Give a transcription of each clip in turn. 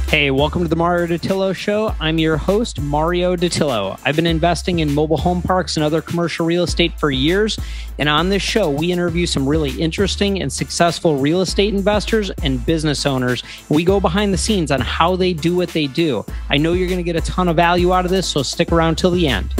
Hey, welcome to the Mario Dattilo Show. I'm your host, Mario Dattilo. I've been investing in mobile home parks and other commercial real estate for years. And on this show, we interview some really interesting and successful real estate investors and business owners. We go behind the scenes on how they do what they do. I know you're going to get a ton of value out of this, so stick around till the end.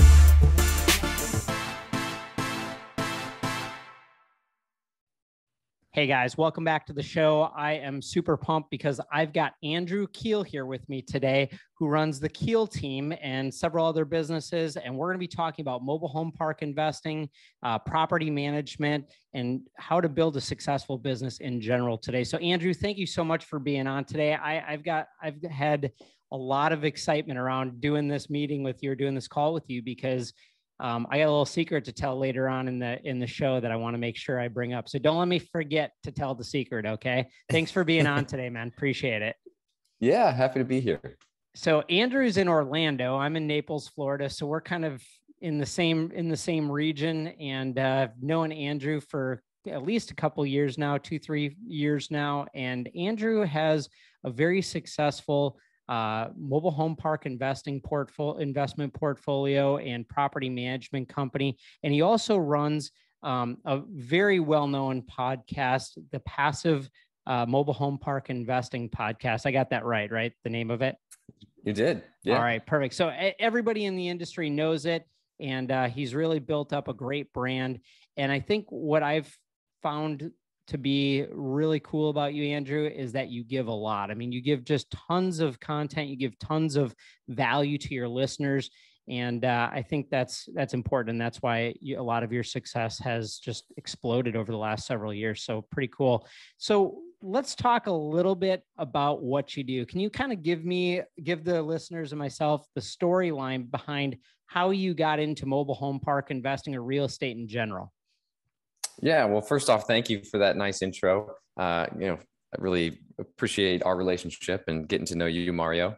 Hey guys, welcome back to the show. I am super pumped because I've got Andrew Keel here with me today, who runs the Keel Team and several other businesses. And we're going to be talking about mobile home park investing, property management, and how to build a successful business in general today. So Andrew, thank you so much for being on today. I've had a lot of excitement around doing this meeting with you, or doing this call with you, because I got a little secret to tell later on in the show that I want to make sure I bring up. So don't let me forget to tell the secret. Okay. Thanks for being on today, man. Appreciate it. Yeah. Happy to be here. So Andrew's in Orlando. I'm in Naples, Florida. So we're kind of in the same region, and I've known Andrew for at least a couple years now, 2-3 years now. And Andrew has a very successful mobile home park investment portfolio and property management company. And he also runs a very well-known podcast, the Passive Mobile Home Park Investing Podcast. I got that right? The name of it? You did. Yeah. All right, perfect. So everybody in the industry knows it, and he's really built up a great brand. And I think what I've found to be really cool about you, Andrew, is that you give a lot. I mean, you give just tons of content, you give tons of value to your listeners. And I think that's important. And that's why a lot of your success has just exploded over the last several years. So pretty cool. So let's talk a little bit about what you do. Can you kind of give the listeners and myself the storyline behind how you got into mobile home park investing or real estate in general? Yeah. Well, first off, thank you for that nice intro. I really appreciate our relationship and getting to know you, Mario.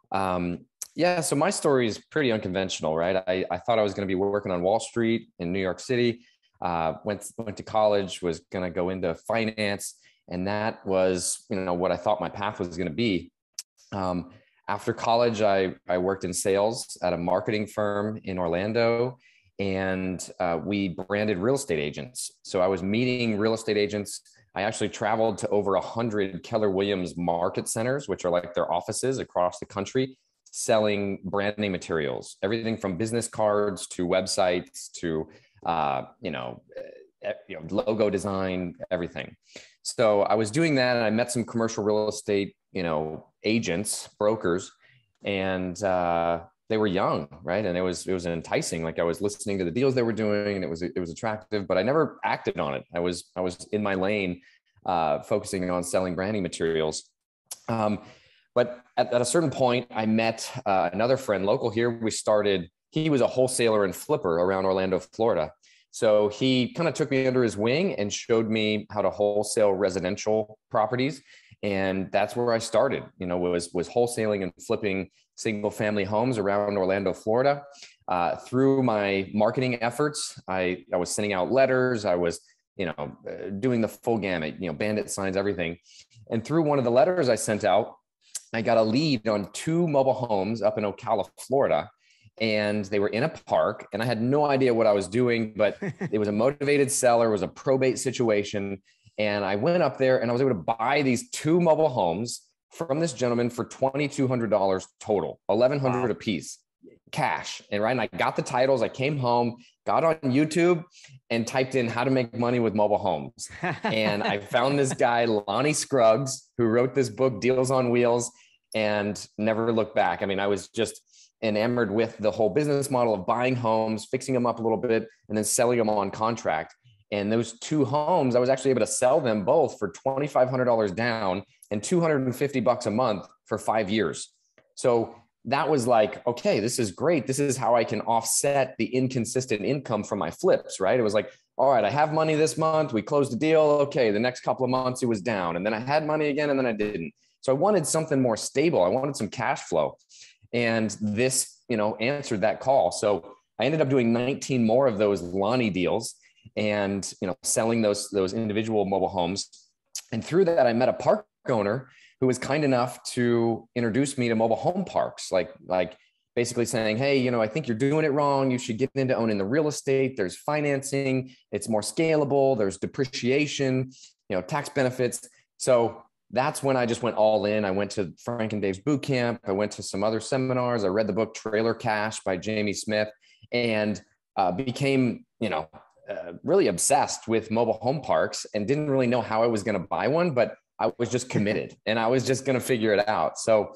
So my story is pretty unconventional, right? I thought I was going to be working on Wall Street in New York City. Went to college, was going to go into finance, and that was, what I thought my path was going to be. After college, I worked in sales at a marketing firm in Orlando. And we branded real estate agents. So I was meeting real estate agents. I actually traveled to over 100 Keller Williams market centers, which are like their offices across the country, selling branding materials, everything from business cards to websites to, logo design, everything. So I was doing that, and I met some commercial real estate, agents, brokers, and they were young, right? And it was enticing. Like, I was listening to the deals they were doing, and it was attractive, but I never acted on it. I was in my lane, focusing on selling branding materials. But at a certain point, I met another friend local here. He was a wholesaler and flipper around Orlando, Florida. So he kind of took me under his wing and showed me how to wholesale residential properties. And that's where I started, was wholesaling and flipping single family homes around Orlando, Florida. Through my marketing efforts, I was sending out letters. I was, doing the full gamut, bandit signs, everything. And through one of the letters I sent out, I got a lead on 2 mobile homes up in Ocala, Florida. And they were in a park, and I had no idea what I was doing, but it was a motivated seller. It was a probate situation. And I went up there and I was able to buy these 2 mobile homes from this gentleman for $2,200 total, $1,100 a piece, cash. And I got the titles. I came home, got on YouTube, and typed in how to make money with mobile homes. And I found this guy, Lonnie Scruggs, who wrote this book, Deals on Wheels, and never looked back. I mean, I was just enamored with the whole business model of buying homes, fixing them up a little bit, and then selling them on contract. And those 2 homes, I was actually able to sell them both for $2,500 down and $250 a month for 5 years. So that was like, okay, this is great. This is how I can offset the inconsistent income from my flips, right? It was like, all right, I have money this month. We closed the deal. Okay, the next couple of months it was down. And then I had money again, and then I didn't. So I wanted something more stable. I wanted some cash flow. And this, answered that call. So I ended up doing 19 more of those Lonnie deals and, selling those individual mobile homes. And through that, I met a park owner who who was kind enough to introduce me to mobile home parks, like basically saying, hey, you know, I think you're doing it wrong. You should get into owning the real estate. There's financing. It's more scalable. There's depreciation, you know, tax benefits. So that's when I just went all in. I went to Frank and Dave's boot camp. I went to some other seminars. I read the book Trailer Cash by Jamie Smith, and became, you know, really obsessed with mobile home parks, and didn't really know how I was going to buy one, but I was just committed and I was just going to figure it out. So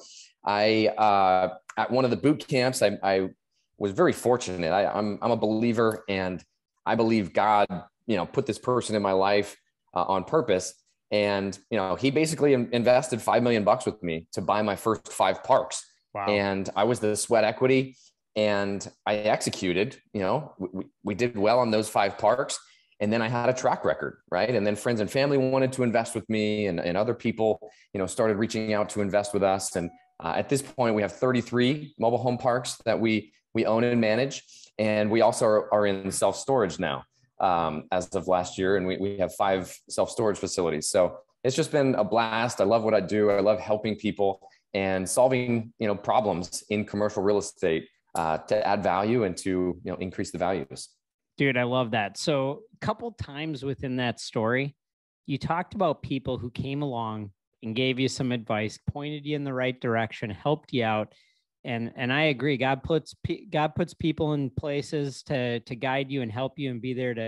at one of the boot camps, I was very fortunate. I'm a believer, and I believe God, you know, put this person in my life on purpose. And, you know, he basically invested $5 million with me to buy my first 5 parks. Wow. And I was the sweat equity, and I executed. You know, we did well on those 5 parks. And then I had a track record, right? And then friends and family wanted to invest with me, and other people, you know, started reaching out to invest with us. And at this point, we have 33 mobile home parks that we own and manage. And we also are in self-storage now, as of last year. And we have 5 self-storage facilities. So it's just been a blast. I love what I do. I love helping people and solving, you know, problems in commercial real estate to add value and to, you know, increase the values. Dude, I love that. So a couple times within that story, you talked about people who came along and gave you some advice, pointed you in the right direction, helped you out. And I agree. God puts people in places to guide you and help you and be there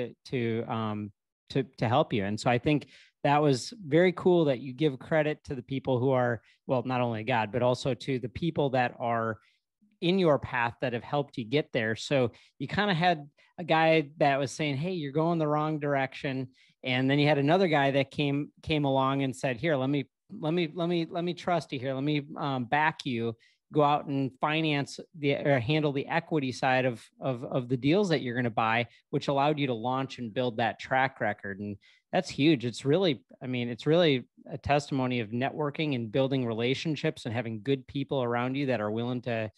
to help you. And so I think that was very cool that you give credit to the people who are, well, not only God, but also to the people that are in your path that have helped you get there. So you kind of had a guy that was saying, hey, you're going the wrong direction. And then you had another guy that came along and said, here, let me trust you here. Let me back you, go out and finance or handle the equity side of the deals that you're going to buy, which allowed you to launch and build that track record. And that's huge. It's really a testimony of networking and building relationships and having good people around you that are willing to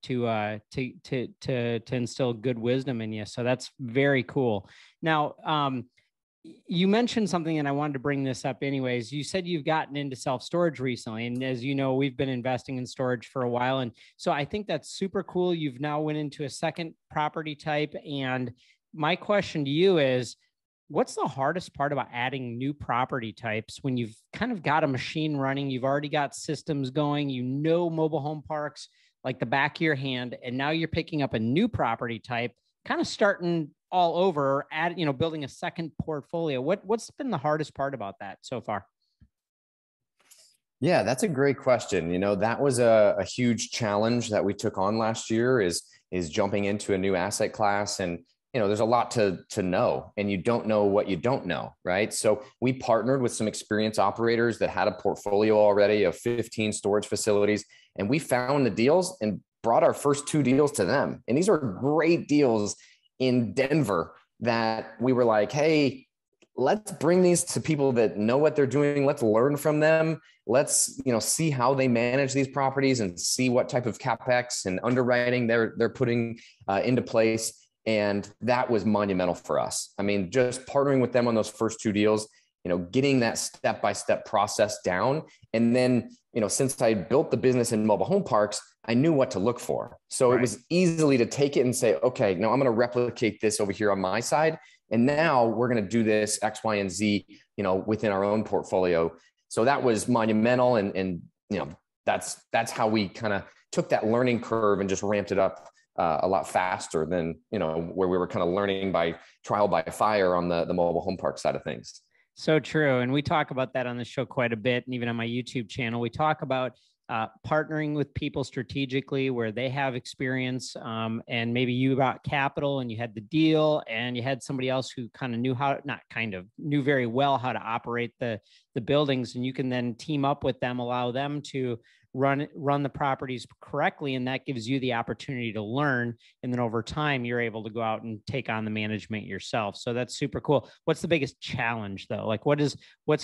instill good wisdom in you. So that's very cool. Now, you mentioned something, and I wanted to bring this up anyways. You said you've gotten into self-storage recently. And as you know, we've been investing in storage for a while. And so I think that's super cool. You've now went into a second property type. And my question to you is, what's the hardest part about adding new property types when you've kind of got a machine running, you've already got systems going, you know, mobile home parks like the back of your hand, and now you're picking up a new property type, kind of starting all over, building a second portfolio. What's been the hardest part about that so far? Yeah, that's a great question. You know, that was a huge challenge that we took on last year is jumping into a new asset class. And, you know, there's a lot to know, and you don't know what you don't know, right? So we partnered with some experienced operators that had a portfolio already of 15 storage facilities, and we found the deals and brought our first 2 deals to them. And these are great deals in Denver that we were like, hey, let's bring these to people that know what they're doing. Let's learn from them. Let's, you know, see how they manage these properties and see what type of CapEx and underwriting they're putting into place. And that was monumental for us. I mean, just partnering with them on those first 2 deals, you know, getting that step-by-step process down. And then, you know, since I built the business in mobile home parks, I knew what to look for. So Right. It was easily to take it and say, okay, now I'm going to replicate this over here on my side. And now we're going to do this X, Y, and Z, you know, within our own portfolio. So that was monumental. And you know, that's how we kind of took that learning curve and just ramped it up a lot faster than, you know, where we were kind of learning by trial by fire on the mobile home park side of things. So true. And we talk about that on the show quite a bit. And even on my YouTube channel, we talk about partnering with people strategically where they have experience, and maybe you got capital and you had the deal and you had somebody else who kind of knew very well how to operate the buildings, and you can then team up with them, allow them to run the properties correctly. And that gives you the opportunity to learn. And then over time, you're able to go out and take on the management yourself. So that's super cool. What's the biggest challenge though? Like what's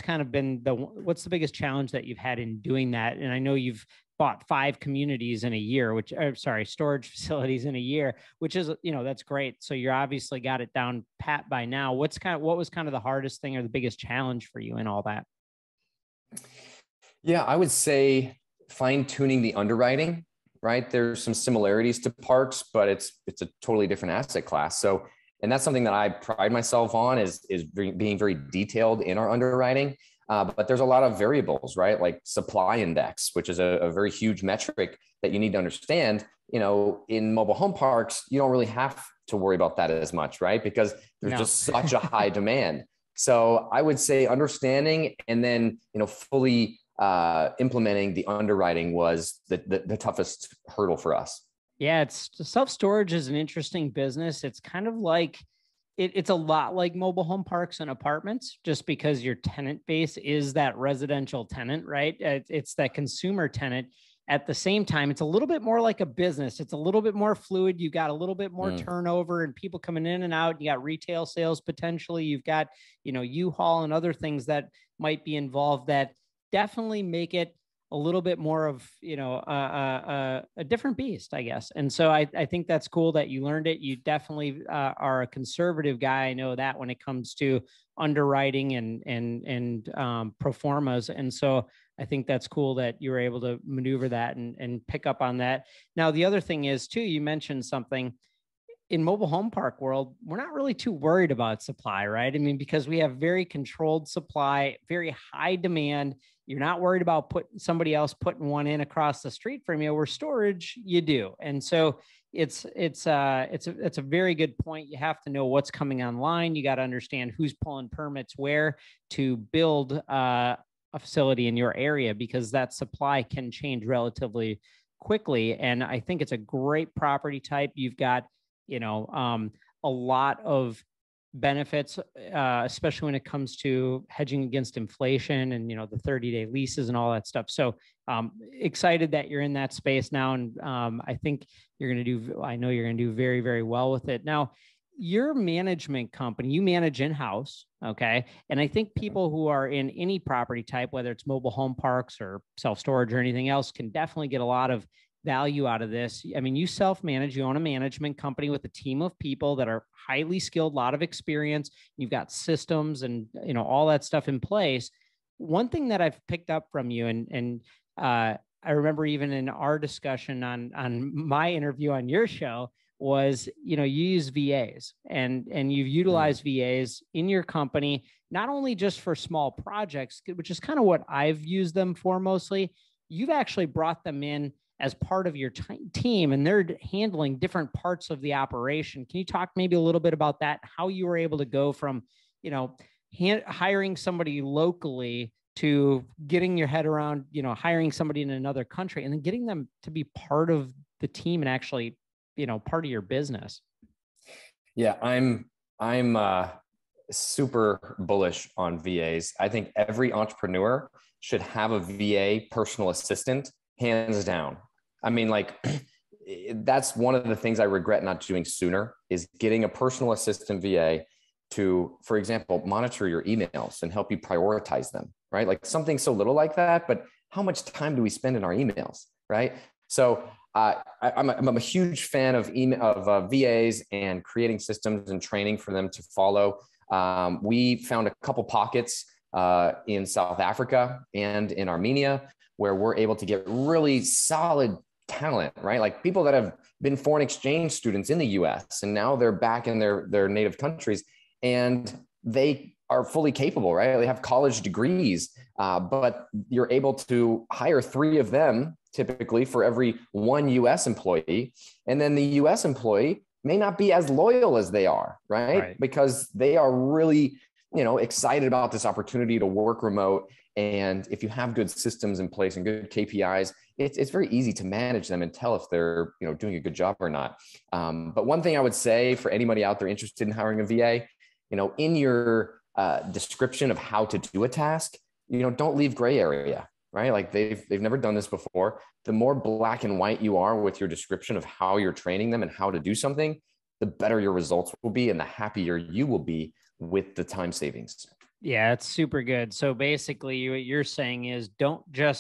the biggest challenge that you've had in doing that? And I know you've bought 5 communities in a year, storage facilities in a year, which is, you know, that's great. So you're obviously got it down pat by now. What was kind of the hardest thing or the biggest challenge for you in all that? Yeah, I would say fine tuning the underwriting, right? There's some similarities to parks, but it's a totally different asset class. So, and that's something that I pride myself on is being very detailed in our underwriting. But there's a lot of variables, right? Like supply index, which is a very huge metric that you need to understand. You know, in mobile home parks, you don't really have to worry about that as much, right? Because there's just such a high demand. So I would say understanding and then, fully implementing the underwriting was the toughest hurdle for us. Yeah, it's self-storage is an interesting business. It's kind of like it's a lot like mobile home parks and apartments, just because your tenant base is that residential tenant, right? It's that consumer tenant. At the same time, it's a little bit more like a business. It's a little bit more fluid. You got a little bit more turnover and people coming in and out. You got retail sales potentially. You've got, U-Haul and other things that might be involved that definitely make it a little bit more of, a different beast, I guess. And so I think that's cool that you learned it. You definitely are a conservative guy. I know that when it comes to underwriting and pro formas. And so I think that's cool that you were able to maneuver that and pick up on that. Now, the other thing is too, you mentioned something in mobile home park world, we're not really too worried about supply, right? I mean, because we have very controlled supply, very high demand. You're not worried about somebody else putting one in across the street from you, where storage you do. And so it's a very good point. You have to know what's coming online. You got to understand who's pulling permits where to build a facility in your area, because that supply can change relatively quickly. And I think it's a great property type. You've got, a lot of benefits, especially when it comes to hedging against inflation and, the 30-day leases and all that stuff. So excited that you're in that space now. And I know you're going to do very, very well with it. Now, your management company, you manage in-house. Okay. And I think people who are in any property type, whether it's mobile home parks or self-storage or anything else, can definitely get a lot of value out of this. I mean, you self-manage, you own a management company with a team of people that are highly skilled, a lot of experience. You've got systems and, all that stuff in place. One thing that I've picked up from you, and I remember even in our discussion on my interview on your show, was, you use VAs and you've utilized VAs in your company, not only just for small projects, which is kind of what I've used them for mostly. You've actually brought them in as part of your team, and they're handling different parts of the operation. Can you talk maybe a little bit about that? How you were able to go from, hiring somebody locally to getting your head around, hiring somebody in another country and then getting them to be part of the team and actually, part of your business. Yeah, I'm super bullish on VAs. I think every entrepreneur should have a VA personal assistant, hands down. I mean, that's one of the things I regret not doing sooner, is getting a personal assistant VA to, for example, monitor your emails and help you prioritize them, right? Like something so little like that, but how much time do we spend in our emails, right? So I'm a huge fan of VAs and creating systems and training for them to follow. We found a couple pockets in South Africa and in Armenia where we're able to get really solid talent, right? Like people that have been foreign exchange students in the US and now they're back in their native countries and they are fully capable, right? They have college degrees, but you're able to hire 3 of them typically for every 1 US employee. And then the US employee may not be as loyal as they are, right? Because they are really, excited about this opportunity to work remote. And if you have good systems in place and good KPIs, it's very easy to manage them and tell if they're, doing a good job or not. But one thing I would say for anybody out there interested in hiring a VA, in your description of how to do a task, don't leave gray area, right? Like they've never done this before. The more black and white you are with your description of how you're training them and how to do something, the better your results will be and the happier you will be with the time savings. Yeah, it's super good. So basically what you're saying is don't just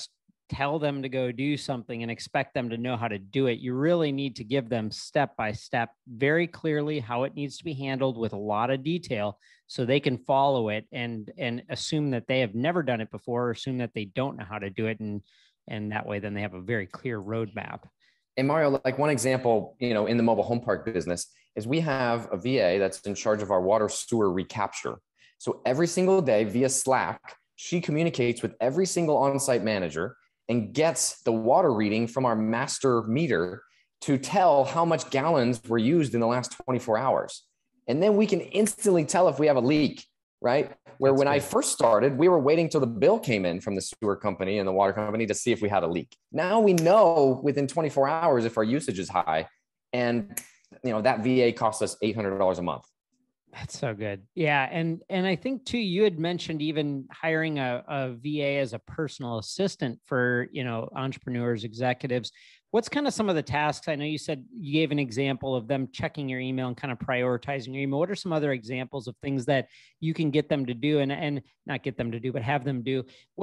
tell them to go do something and expect them to know how to do it. You really need to give them step by step, very clearly how it needs to be handled with a lot of detail so they can follow it and assume that they have never done it before, or assume that they don't know how to do it. And that way, then they have a very clear roadmap. And Mario, like one example, in the mobile home park business is we have a VA that's in charge of our water sewer recapture. So every single day via Slack, she communicates with every single on-site manager and gets the water reading from our master meter to tell how much gallons were used in the last 24 hours. And then we can instantly tell if we have a leak, right? Where when I first started, we were waiting till the bill came in from the sewer company and the water company to see if we had a leak. Now we know within 24 hours if our usage is high. And that VA costs us $800 a month. That's so good. Yeah. And I think too, you had mentioned even hiring a VA as a personal assistant for, entrepreneurs, executives. What's kind of some of the tasks? I know you said you gave an example of them checking your email and kind of prioritizing your email. What are some other examples of things that you can get them to do and not get them to do, but have them do?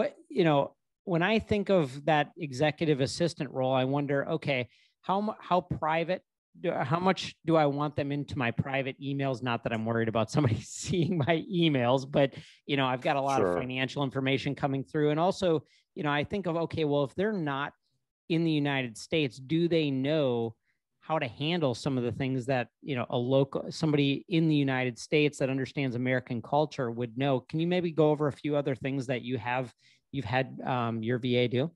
When I think of that executive assistant role, I wonder, okay, how private, how much do I want them into my private emails? Not that I'm worried about somebody seeing my emails, but, I've got a lot of financial information coming through. And also, I think of, okay, well, if they're not in the United States, do they know how to handle some of the things that, somebody in the United States that understands American culture would know? Can you maybe go over a few other things that you've had your VA do?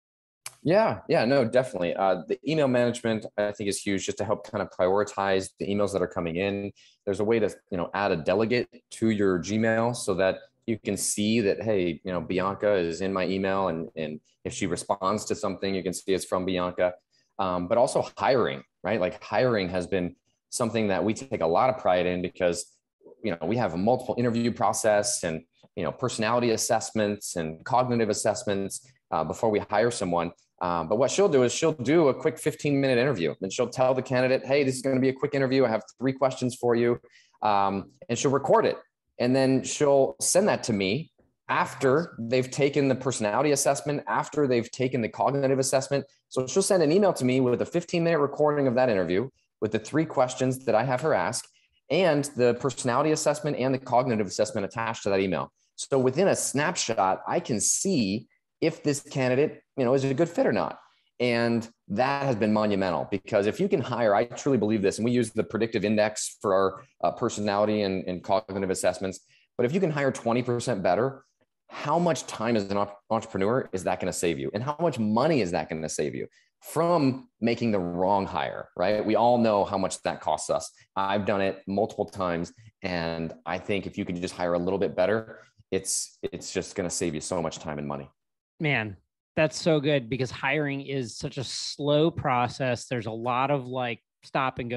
Yeah, no, definitely. The email management, I think, is huge, just to help kind of prioritize the emails that are coming in. There's a way to, add a delegate to your Gmail so that you can see that, hey, Bianca is in my email, and if she responds to something, you can see it's from Bianca. But also hiring, right? Like hiring has been something that we take a lot of pride in because, we have a multiple interview process and, personality assessments and cognitive assessments before we hire someone. But what she'll do is she'll do a quick 15-minute interview, and she'll tell the candidate, hey, this is going to be a quick interview. I have 3 questions for you. And she'll record it. And then she'll send that to me after they've taken the personality assessment, after they've taken the cognitive assessment. So she'll send an email to me with a 15-minute recording of that interview with the 3 questions that I have her ask, and the personality assessment and the cognitive assessment attached to that email. So within a snapshot, I can see if this candidate, is a good fit or not. And that has been monumental, because if you can hire, I truly believe this, and we use the predictive index for our personality and cognitive assessments, but if you can hire 20% better, how much time as an entrepreneur is that going to save you? And how much money is that going to save you from making the wrong hire, right? We all know how much that costs us. I've done it multiple times. And I think if you can just hire a little bit better, it's just going to save you so much time and money. Man, that's so good, because hiring is such a slow process. There's a lot of stop and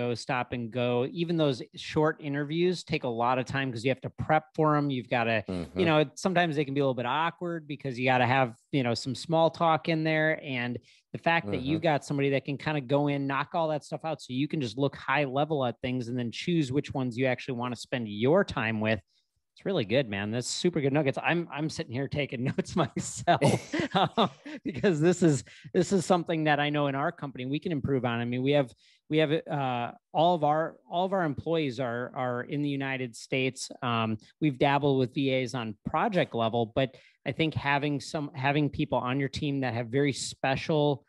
go. Even those short interviews take a lot of time because you have to prep for them. You've got to, sometimes they can be a little bit awkward because you got to have, some small talk in there. And the fact that you've got somebody that can kind of go in, knock all that stuff out so you can just look high level at things and then choose which ones you actually want to spend your time with. It's really good, man. That's super good nuggets. I'm sitting here taking notes myself because this is something that I know in our company we can improve on. I mean, we have all of our employees are in the United States. We've dabbled with VAs on project level, but I think having people on your team that have very specialized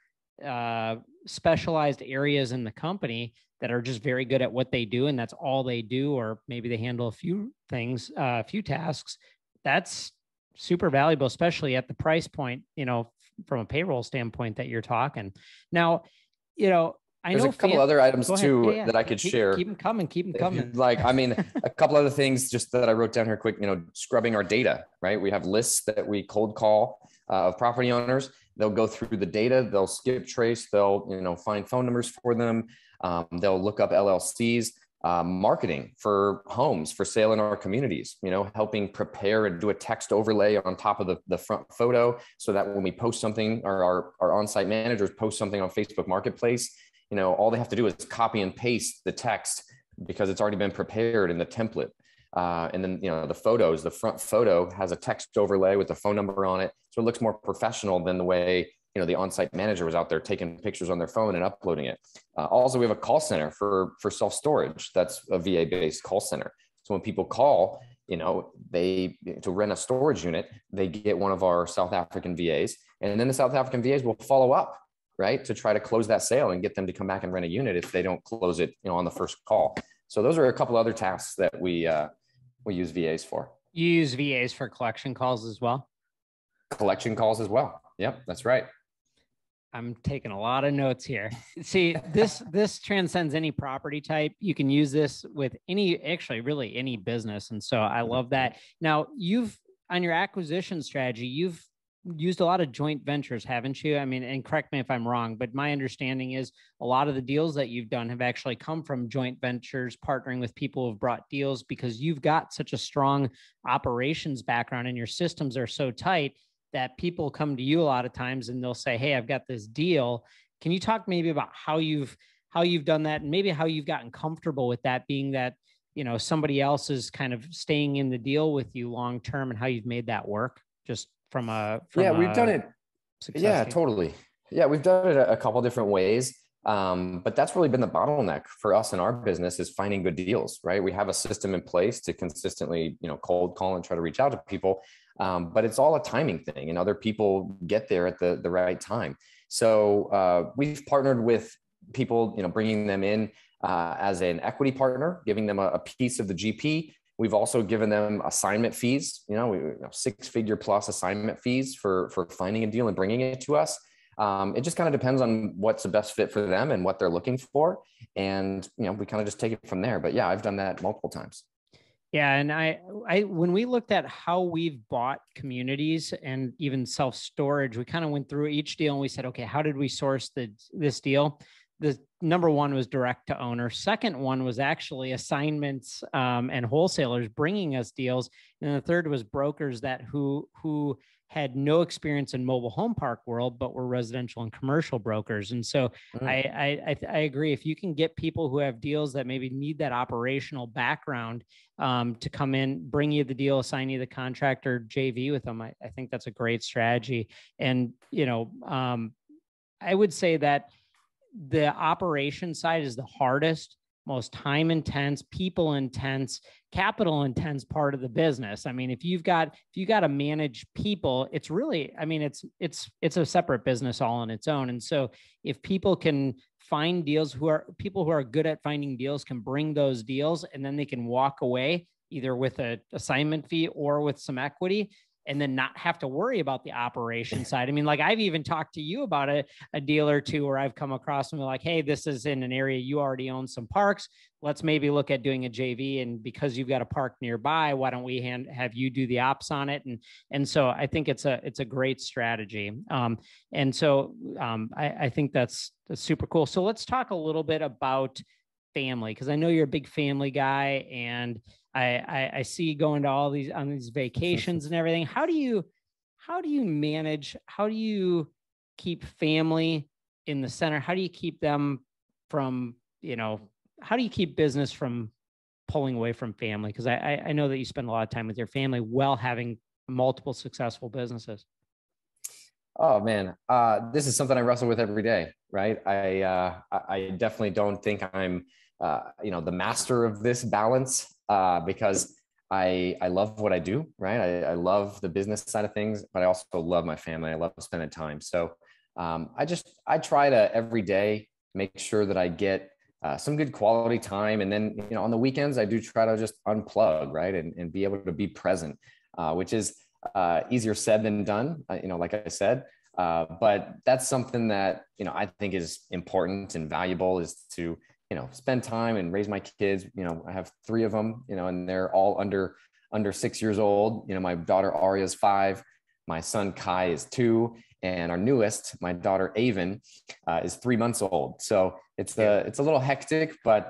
areas in the company that are just very good at what they do, and that's all they do, or maybe they handle a few things, a few tasks, that's super valuable, especially at the price point, from a payroll standpoint that you're talking. Now, There's a couple other items too that I could share. Keep them coming. A couple other things just that I wrote down here quick, scrubbing our data, right? We have lists that we cold call of property owners. They'll go through the data, they'll skip trace, they'll, find phone numbers for them. They'll look up LLCs, marketing for homes for sale in our communities, helping prepare and do a text overlay on top of the front photo so that when we post something, or our on-site managers post something on Facebook Marketplace, all they have to do is copy and paste the text because it's already been prepared in the template. And then, the front photo has a text overlay with the phone number on it. So it looks more professional than the way the on-site manager was out there taking pictures on their phone and uploading it. Also, we have a call center for self-storage. That's a VA-based call center. So when people call, to rent a storage unit, they get one of our South African VAs, and then the South African VAs will follow up, right, to try to close that sale and get them to come back and rent a unit if they don't close it, on the first call. So those are a couple other tasks that we use VAs for. You use VAs for collection calls as well? Collection calls as well. Yep, that's right. I'm taking a lot of notes here. See, this transcends any property type. You can use this with really any business. And so I love that. Now, on your acquisition strategy, you've used a lot of joint ventures, haven't you? I mean, and correct me if I'm wrong, but my understanding is a lot of the deals that you've done have actually come from joint ventures, partnering with people who have brought deals, because you've got such a strong operations background and your systems are so tight that people come to you a lot of times and they'll say, hey, I've got this deal. Can you talk maybe about how you've done that, and maybe how you've gotten comfortable with that, being that, somebody else is kind of staying in the deal with you long term, and how you've made that work just from we've done it. Yeah, totally. Yeah, we've done it a couple different ways. But that's really been the bottleneck for us in our business, is finding good deals, right? We have a system in place to consistently, cold call and try to reach out to people. But it's all a timing thing, and other people get there at the right time. So we've partnered with people, bringing them in as an equity partner, giving them a piece of the GP. We've also given them assignment fees, 6-figure plus assignment fees for finding a deal and bringing it to us. It just kind of depends on what's the best fit for them and what they're looking for. And, we kind of just take it from there. But yeah, I've done that multiple times. Yeah. And I when we looked at how we've bought communities and even self-storage, we kind of went through each deal and we said, okay, how did we source this deal? The number one was direct to owner. Second one was actually assignments and wholesalers bringing us deals. And the third was brokers who had no experience in mobile home park world, but were residential and commercial brokers. And so I agree. If you can get people who have deals that maybe need that operational background to come in, bring you the deal, assign you the contract, or JV with them, I think that's a great strategy. And, I would say that the operation side is the hardest, most time intense, people intense, capital intense part of the business. I mean, if you got to manage people, it's really, it's a separate business all on its own. And so if people can find deals, people who are good at finding deals can bring those deals, and then they can walk away either with an assignment fee or with some equity, and then not have to worry about the operation side. I mean, like, I've even talked to you about a deal or two where I've come across and be like, hey, this is in an area you already own some parks. Let's maybe look at doing a JV. And because you've got a park nearby, why don't we have you do the ops on it? And so I think it's a great strategy. And so I think that's super cool. So let's talk a little bit about family, because I know you're a big family guy, and I see you going to all these vacations and everything. How do you manage? How do you keep family in the center? How do you keep them from, how do you keep business from pulling away from family? Because I know that you spend a lot of time with your family while having multiple successful businesses. Oh man, this is something I wrestle with every day, right? I definitely don't think I'm, the master of this balance. Because I love what I do, right? I love the business side of things, but I also love my family. I love spending time. So I try to every day make sure that I get some good quality time. And then, on the weekends, I do try to just unplug, right? And be able to be present, which is easier said than done, like I said. But that's something that, I think is important and valuable, is to spend time and raise my kids. I have 3 of them, and they're all under 6 years old. My daughter Aria is 5, my son Kai is 2, and our newest, my daughter Avon, is 3 months old. So it's a little hectic, but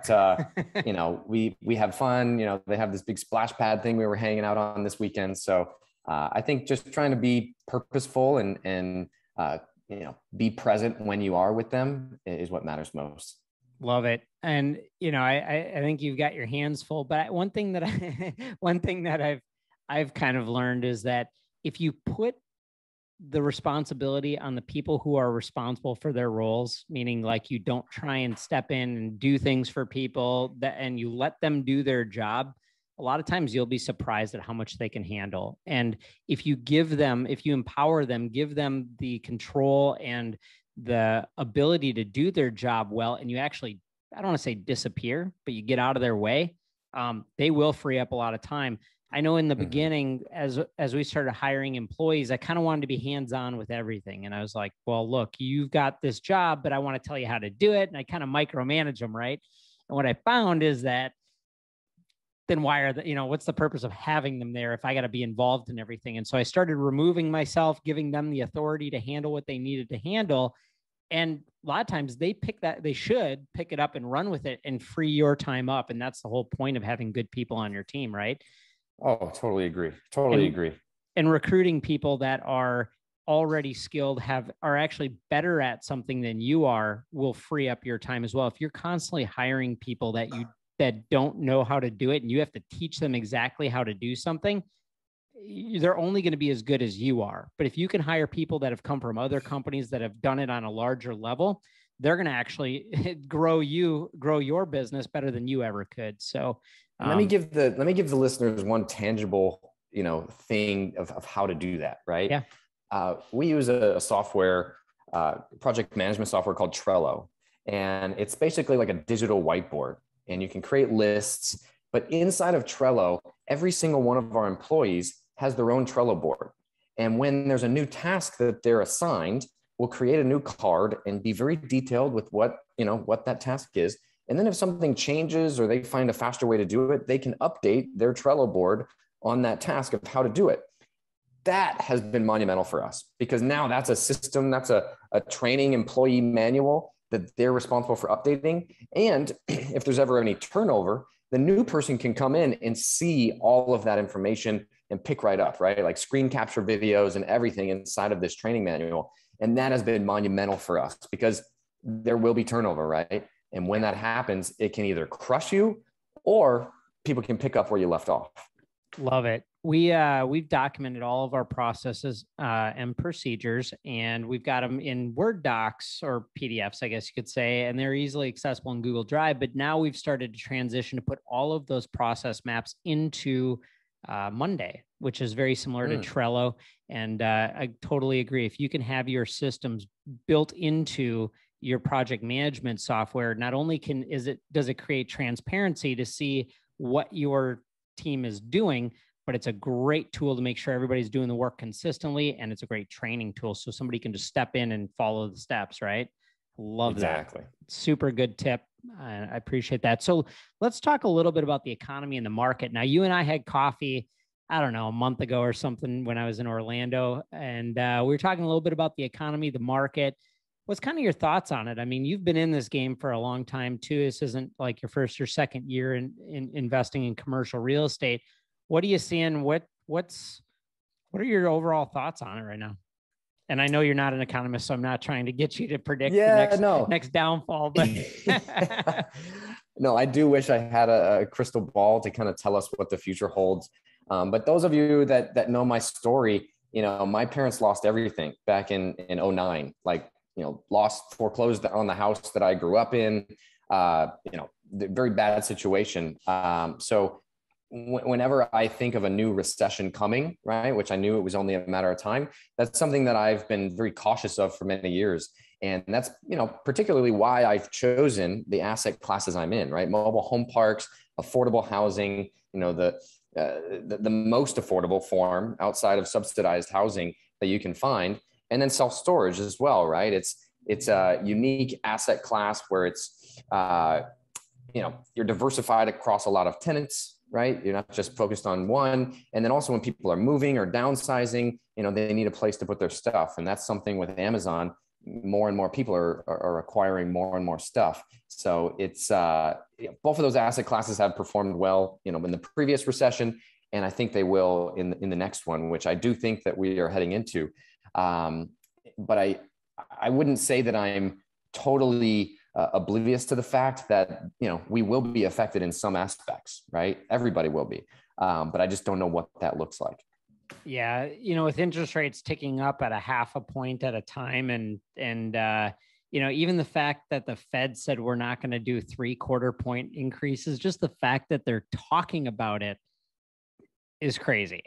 we have fun. They have this big splash pad thing we were hanging out on this weekend. So I think just trying to be purposeful and be present when you are with them is what matters most. Love it. And, I think you've got your hands full, but one thing that I've kind of learned is that if you put the responsibility on the people who are responsible for their roles, meaning like you don't try and step in and do things for people and you let them do their job, a lot of times you'll be surprised at how much they can handle. And if you empower them, give them the control and the ability to do their job well, and you actually, I don't want to say disappear, but you get out of their way, they will free up a lot of time. I know in the beginning, as we started hiring employees, I kind of wanted to be hands-on with everything. And I was like, well, look, you've got this job, but I want to tell you how to do it. And I kind of micromanage them, right? And what I found is that then what's the purpose of having them there if I got to be involved in everything? And so I started removing myself, giving them the authority to handle what they needed to handle. And a lot of times they should pick it up and run with it and free your time up. And that's the whole point of having good people on your team, right? Oh, totally agree. Totally agree. And recruiting people that are already skilled, are actually better at something than you are, will free up your time as well. If you're constantly hiring people that don't know how to do it and you have to teach them exactly how to do something, they're only going to be as good as you are. But if you can hire people that have come from other companies that have done it on a larger level, they're going to actually grow your business better than you ever could. So let me give the listeners one tangible, thing of how to do that. Right. Yeah. We use a software, project management software called Trello, and it's basically like a digital whiteboard, and you can create lists, but inside of Trello, every single one of our employees has their own Trello board. And when there's a new task that they're assigned, we'll create a new card and be very detailed with what that task is. And then if something changes or they find a faster way to do it, they can update their Trello board on that task of how to do it. That has been monumental for us, because now that's a system, that's a training employee manual that they're responsible for updating. And if there's ever any turnover, the new person can come in and see all of that information and pick right up, right? Like screen capture videos and everything inside of this training manual. And that has been monumental for us, because there will be turnover, right? And when that happens, it can either crush you or people can pick up where you left off. Love it. We've documented all of our processes and procedures, and we've got them in Word docs or PDFs, I guess you could say, and they're easily accessible in Google Drive. But now we've started to transition to put all of those process maps into Monday, which is very similar to Trello. And I totally agree. If you can have your systems built into your project management software, not only does it create transparency to see what your team is doing, but it's a great tool to make sure everybody's doing the work consistently. And it's a great training tool, so somebody can just step in and follow the steps, right? Love exactly. that. Super good tip. I appreciate that. So let's talk a little bit about the economy and the market. Now, you and I had coffee, I don't know, a month ago or something when I was in Orlando, and we were talking a little bit about the economy, the market. What's kind of your thoughts on it? I mean, you've been in this game for a long time too. This isn't like your first or second year in investing in commercial real estate. What are you seeing? What are your overall thoughts on it right now? And I know you're not an economist, so I'm not trying to get you to predict the next downfall. But no, I do wish I had a crystal ball to kind of tell us what the future holds. But those of you that know my story, my parents lost everything back in 2009. Like, foreclosed on the house that I grew up in, very bad situation. So whenever I think of a new recession coming, right, which I knew it was only a matter of time, that's something that I've been very cautious of for many years. And that's, particularly why I've chosen the asset classes I'm in, right? Mobile home parks, affordable housing, the most affordable form outside of subsidized housing that you can find. And then self-storage as well, right? It's a unique asset class where it's, you're diversified across a lot of tenants, right? You're not just focused on one. And then also when people are moving or downsizing, they need a place to put their stuff. And that's something with Amazon, more and more people are acquiring more and more stuff. So it's both of those asset classes have performed well, in the previous recession. And I think they will in the next one, which I do think that we are heading into. But I wouldn't say that I'm totally oblivious to the fact that, we will be affected in some aspects, right? Everybody will be. But I just don't know what that looks like. Yeah. With interest rates ticking up at a half a point at a time even the fact that the Fed said we're not going to do 3/4 point increases, just the fact that they're talking about it is crazy,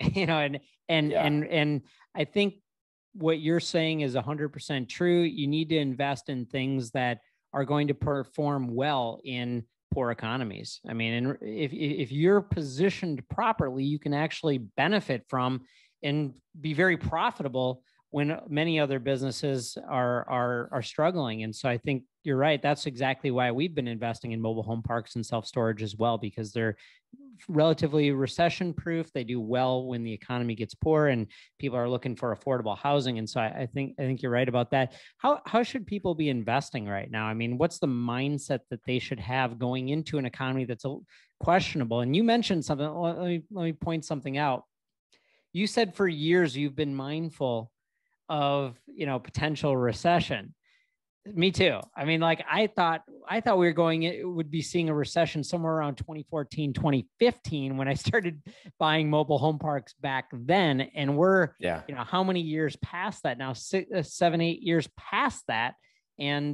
and I think what you're saying is 100% true. You need to invest in things that are going to perform well in poor economies. I mean, and if you're positioned properly, you can actually benefit from and be very profitable when many other businesses are struggling. And so I think you're right. That's exactly why we've been investing in mobile home parks and self-storage as well, because they're relatively recession proof. They do well when the economy gets poor and people are looking for affordable housing. And so I think you're right about that. How should people be investing right now? I mean, what's the mindset that they should have going into an economy that's questionable? And you mentioned something. Let me point something out. You said for years you've been mindful of potential recession. Me too. I mean, like I thought we would be seeing a recession somewhere around 2014, 2015 when I started buying mobile home parks back then. And we're, how many years past that now? 7, 8 years past that. And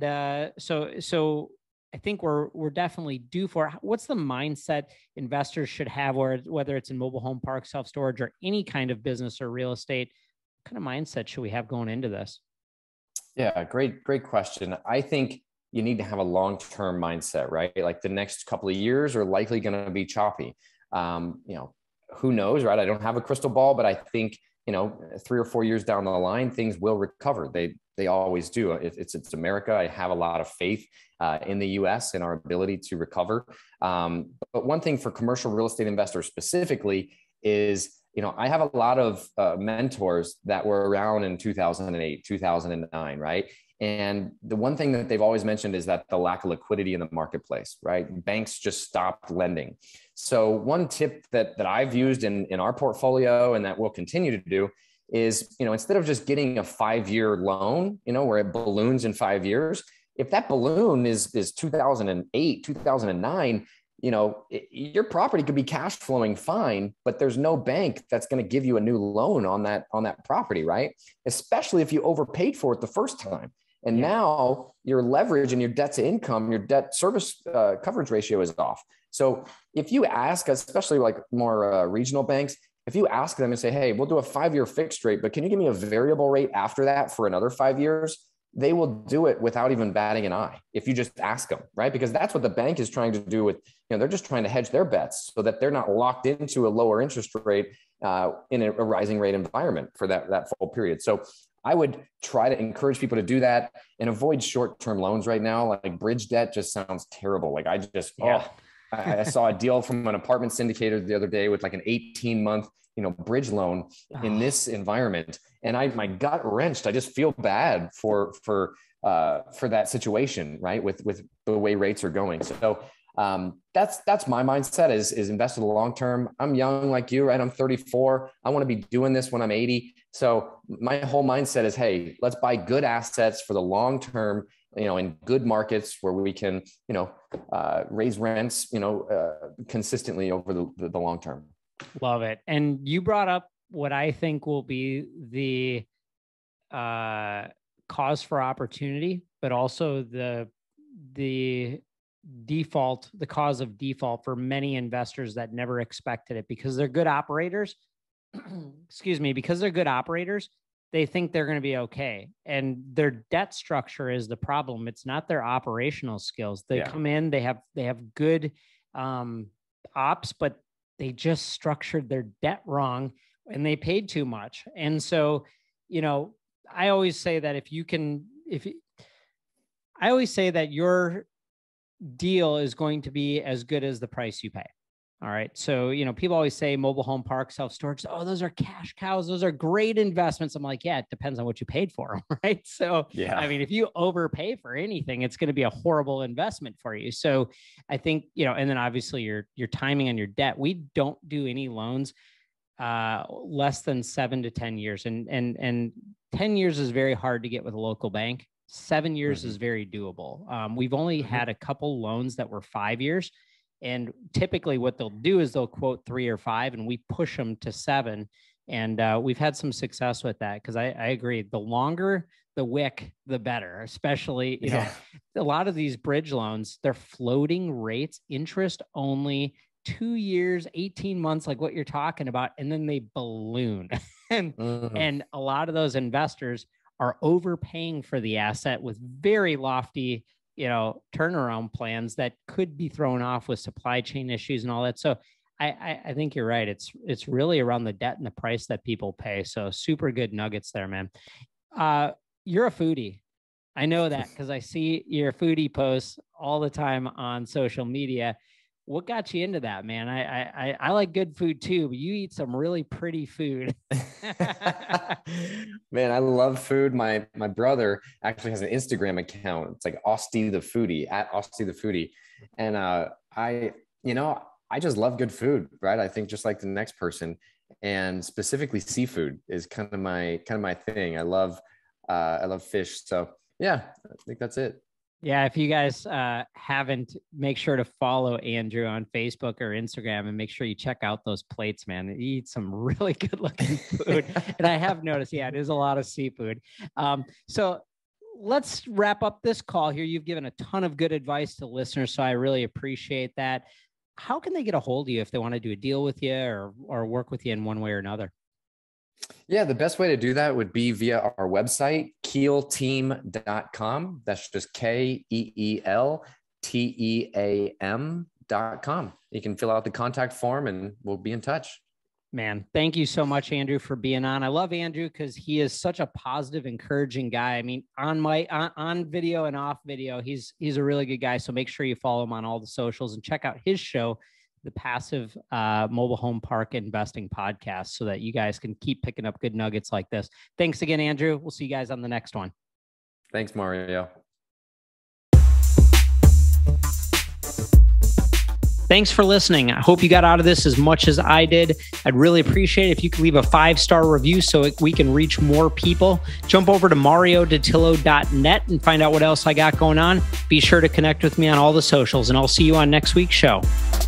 so I think we're definitely due for. What's the mindset investors should have, or whether it's in mobile home parks, self-storage, or any kind of business or real estate? What kind of mindset should we have going into this? Yeah, great question. I think you need to have a long-term mindset, right? Like the next couple of years are likely going to be choppy. Who knows, right? I don't have a crystal ball, but I think 3 or 4 years down the line, things will recover. They always do. It's America. I have a lot of faith in the U.S. and our ability to recover. But one thing for commercial real estate investors specifically is, I have a lot of mentors that were around in 2008, 2009, right? And the one thing that they've always mentioned is that the lack of liquidity in the marketplace, right? Banks just stopped lending. So one tip that I've used in our portfolio and that we'll continue to do is, instead of just getting a 5-year loan, where it balloons in 5 years, if that balloon is 2008, 2009, your property could be cash flowing fine, but there's no bank that's going to give you a new loan on that property, right? Especially if you overpaid for it the first time. And now your leverage and your debt to income, your debt service coverage ratio is off. So if you ask, especially like more regional banks, if you ask them and say, hey, we'll do a 5-year fixed rate, but can you give me a variable rate after that for another 5 years? They will do it without even batting an eye if you just ask them, right? Because that's what the bank is trying to do with, they're just trying to hedge their bets so that they're not locked into a lower interest rate in a rising rate environment for that full period. So I would try to encourage people to do that and avoid short-term loans right now. Like bridge debt just sounds terrible. Like I saw a deal from an apartment syndicator the other day with like an 18-month, bridge loan in this environment. And my gut wrenched. I just feel bad for that situation, right? With the way rates are going. So that's my mindset is invest in the long term. I'm young like you, right? I'm 34. I want to be doing this when I'm 80. So my whole mindset is, hey, let's buy good assets for the long term, in good markets where we can, raise rents, consistently over the long term. Love it. And you brought up what I think will be the cause for opportunity, but also the cause of default for many investors that never expected it because they're good operators. Because they're good operators, they think they're going to be okay. And their debt structure is the problem. It's not their operational skills. They come in, they have good ops, but they just structured their debt wrong and they paid too much. And so, I always say that I always say that your deal is going to be as good as the price you pay. All right. So, people always say mobile home park, self-storage. Oh, those are cash cows. Those are great investments. I'm like, yeah, it depends on what you paid for them. Right. So, I mean, if you overpay for anything, it's going to be a horrible investment for you. So I think, and then obviously your timing on your debt, we don't do any loans less than 7 to 10 years. And 10 years is very hard to get with a local bank. 7 years is very doable. We've only had a couple loans that were 5 years. And typically what they'll do is they'll quote 3 or 5 and we push them to 7 And we've had some success with that because I agree. The longer the wick, the better, especially, you know, a lot of these bridge loans, they're floating rates, interest only, 2 years, 18 months, like what you're talking about. And then they balloon. And a lot of those investors are overpaying for the asset with very lofty, you know, turnaround plans that could be thrown off with supply chain issues and all that. So I think you're right. It's really around the debt and the price that people pay. So super good nuggets there, man. You're a foodie. I know that because I see your foodie posts all the time on social media. What got you into that, man? I like good food too, but you eat some really pretty food. Man, I love food. My brother actually has an Instagram account. It's like Austie the Foodie, at Austie the Foodie. And I just love good food, right? I think just like the next person, and specifically seafood is kind of my thing. I love fish. So yeah, I think that's it. Yeah. If you guys haven't, make sure to follow Andrew on Facebook or Instagram and make sure you check out those plates, man. He eats some really good looking food. And I have noticed, it is a lot of seafood. So let's wrap up this call here. You've given a ton of good advice to listeners, so I really appreciate that. How can they get a hold of you if they want to do a deal with you or work with you in one way or another? Yeah, the best way to do that would be via our website, keelteam.com. That's just KEELTEAM.com. You can fill out the contact form and we'll be in touch. Man, thank you so much, Andrew, for being on. I love Andrew because he is such a positive, encouraging guy. I mean, on video and off video, he's a really good guy. So make sure you follow him on all the socials and check out his show, the Passive Mobile Home Park Investing Podcast, so that you guys can keep picking up good nuggets like this. Thanks again, Andrew. We'll see you guys on the next one. Thanks, Mario. Thanks for listening. I hope you got out of this as much as I did. I'd really appreciate it if you could leave a 5-star review so we can reach more people. Jump over to mariodattilo.net and find out what else I got going on. Be sure to connect with me on all the socials, and I'll see you on next week's show.